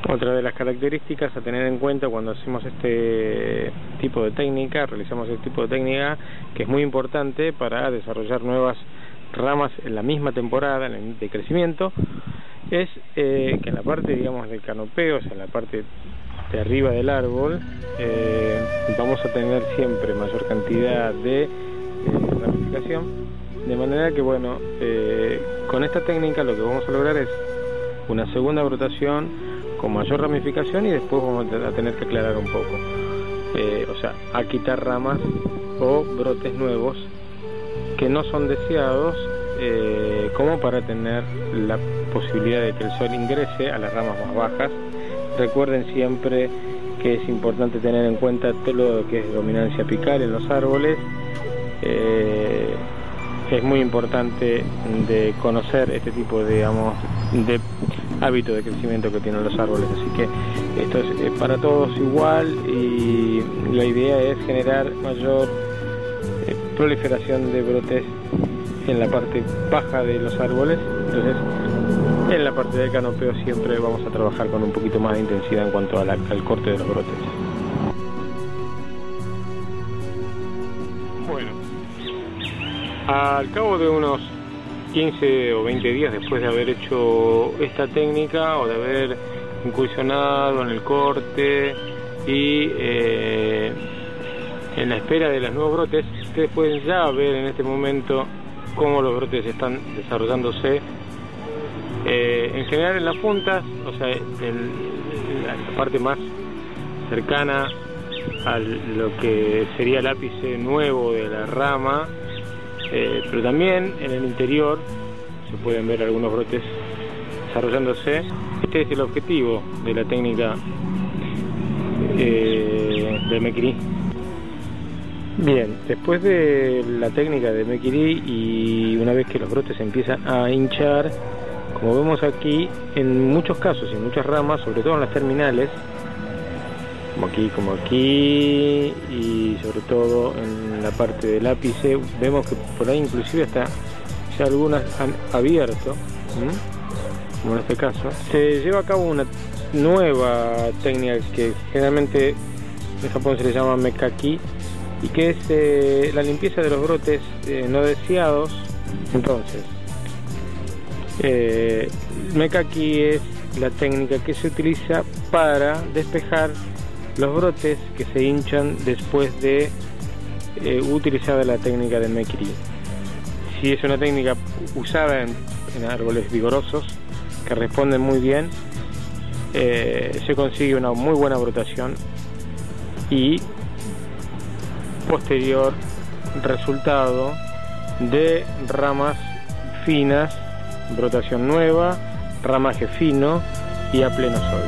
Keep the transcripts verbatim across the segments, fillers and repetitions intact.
Otra de las características a tener en cuenta cuando hacemos este tipo de técnica, realizamos este tipo de técnica, que es muy importante para desarrollar nuevas ramas en la misma temporada de crecimiento, es eh, que en la parte, digamos, del canopeo, o sea, en la parte de arriba del árbol, eh, vamos a tener siempre mayor cantidad de eh, ramificación, de manera que, bueno, eh, con esta técnica lo que vamos a lograr es una segunda brotación con mayor ramificación, y después vamos a tener que aclarar un poco, eh, o sea, a quitar ramas o brotes nuevos que no son deseados, eh, como para tener la posibilidad de que el sol ingrese a las ramas más bajas. Recuerden siempre que es importante tener en cuenta todo lo que es dominancia apical en los árboles. Eh, es muy importante de conocer este tipo de, digamos, de hábito de crecimiento que tienen los árboles, así que esto es eh, para todos igual, y la idea es generar mayor eh, proliferación de brotes en la parte baja de los árboles. Entonces, en la parte del canopeo siempre vamos a trabajar con un poquito más de intensidad en cuanto a la, al corte de los brotes. Bueno, al cabo de unos quince o veinte días después de haber hecho esta técnica, o de haber incursionado en el corte y eh, en la espera de los nuevos brotes, ustedes pueden ya ver en este momento cómo los brotes están desarrollándose. Eh, en general en las puntas, o sea, en, en la parte más cercana a lo que sería el ápice nuevo de la rama, eh, pero también en el interior se pueden ver algunos brotes desarrollándose. Este es el objetivo de la técnica eh, de Mekiri. Bien, después de la técnica de Mekiri, y una vez que los brotes empiezan a hinchar, como vemos aquí, en muchos casos y en muchas ramas, sobre todo en las terminales, como aquí, como aquí, y sobre todo en la parte del ápice, vemos que por ahí inclusive hasta ya algunas han abierto, ¿sí? Como en este caso. Se lleva a cabo una nueva técnica que generalmente en Japón se le llama Mekaki, y que es eh, la limpieza de los brotes eh, no deseados. Entonces, eh, Mekaki es la técnica que se utiliza para despejar los brotes que se hinchan después de eh, utilizada la técnica de Mekiri. Si es una técnica usada en, en árboles vigorosos que responden muy bien, eh, se consigue una muy buena brotación y posterior resultado de ramas finas, brotación nueva, ramaje fino y a pleno sol.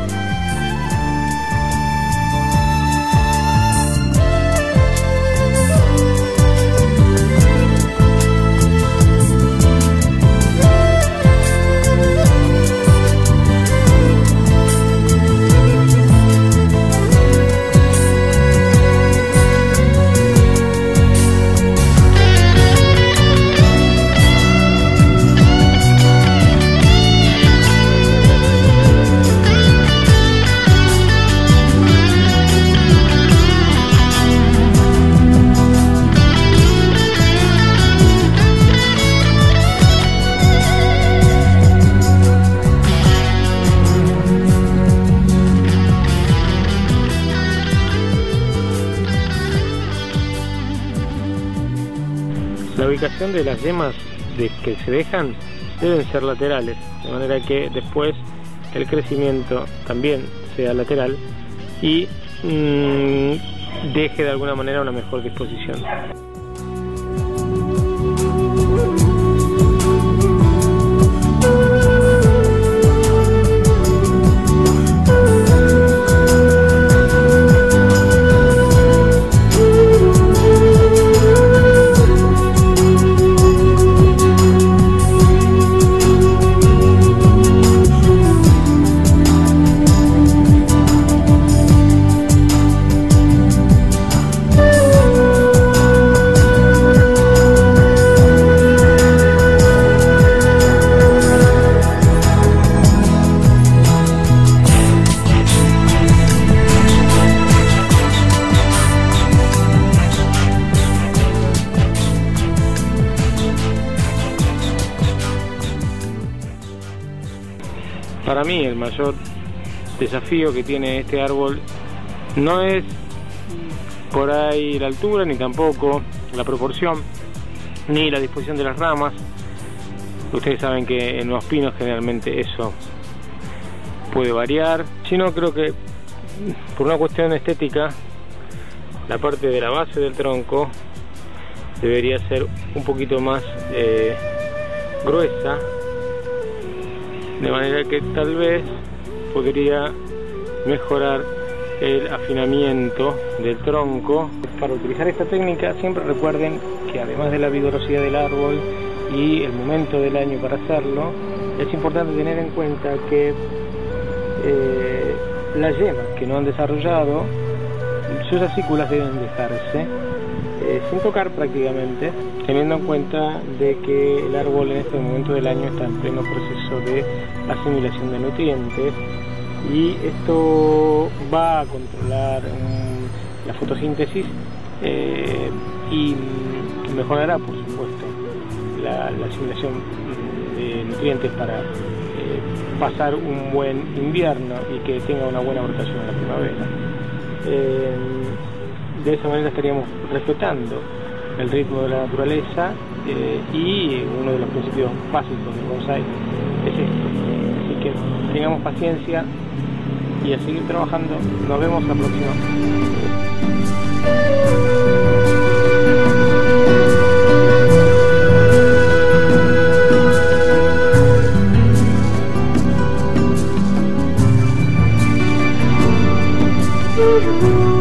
La ubicación de las yemas de que se dejan deben ser laterales, de manera que después el crecimiento también sea lateral y mmm, deje de alguna manera una mejor disposición. para mí el mayor desafío que tiene este árbol no es por ahí la altura, ni tampoco la proporción, ni la disposición de las ramas. Ustedes saben que en los pinos generalmente eso puede variar, sino creo que por una cuestión estética la parte de la base del tronco debería ser un poquito más eh, gruesa, de manera que tal vez podría mejorar el afinamiento del tronco. Para utilizar esta técnica siempre recuerden que además de la vigorosidad del árbol y el momento del año para hacerlo, es importante tener en cuenta que eh, las yemas que no han desarrollado, sus acículas deben dejarse eh, sin tocar prácticamente, teniendo en cuenta de que el árbol en este momento del año está en pleno proceso de asimilación de nutrientes, y esto va a controlar um, la fotosíntesis eh, y mejorará, por supuesto, la, la asimilación de nutrientes para eh, pasar un buen invierno y que tenga una buena brotación en la primavera. Eh, de esa manera estaríamos respetando el ritmo de la naturaleza eh, y uno de los principios básicos del bonsái es esto. Así que tengamos paciencia y a seguir trabajando. Nos vemos la próxima. Thank you.